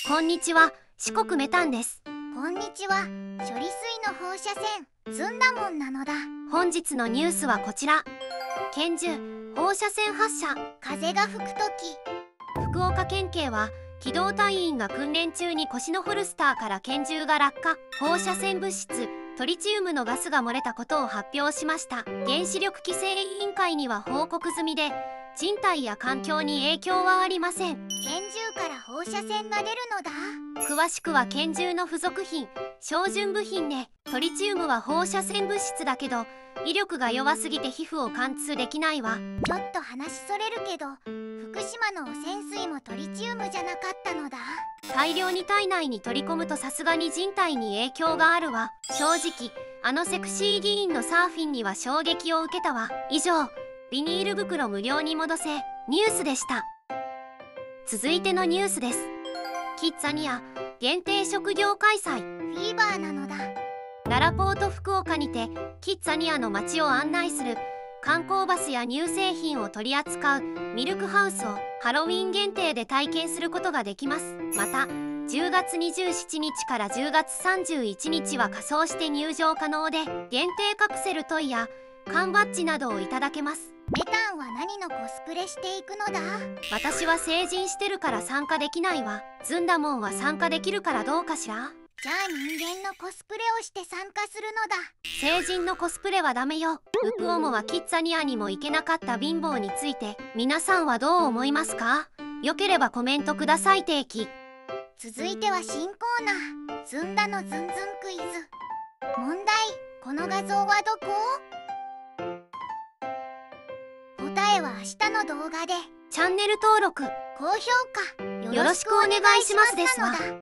こんにちは、四国メタンです。 こんにちは。処理水の放射線ずんだもんなのだ。 本日のニュースはこちら。拳銃放射線発射。 風が吹くとき、 福岡県警は機動隊員が訓練中に腰のホルスターから拳銃が落下、放射線物質トリチウムのガスが漏れたことを発表しました。原子力規制委員会には報告済みで、人体や環境に影響はありません。 拳銃から放射線が出るのだ。 詳しくは拳銃の付属品、標準部品ね。トリチウムは放射線物質だけど、威力が弱すぎて皮膚を貫通できないわ。 ちょっと話それるけど、福島の汚染水もトリチウムじゃなかったのだ。 大量に体内に取り込むとさすがに人体に影響があるわ。正直あのセクシー議員のサーフィンには衝撃を受けたわ。以上、ビニール袋無料に戻せニュースでした。続いてのニュースです。キッザニア限定職業開催。 フィーバーなのだ。 ララポート福岡にてキッザニアの街を案内する観光バスや乳製品を取り扱うミルクハウスをハロウィン限定で体験することができます。また10月27日から10月31日は仮装して入場可能で、限定カプセルトイや缶バッジなどをいただけます。 メタンは何のコスプレしていくのだ。 私は成人してるから参加できないわ。ずんだもんは参加できるからどうかしら。 じゃあ人間のコスプレをして参加するのだ。 成人のコスプレはダメよ。ウクオモはキッザニアにも行けなかった貧乏について皆さんはどう思いますか？よければコメントください。定期。 続いては新コーナー、ずんだのずんずんクイズ。問題、この画像はどこ？答えは明日の動画で。 チャンネル登録、 高評価よろしくお願いしますですわ。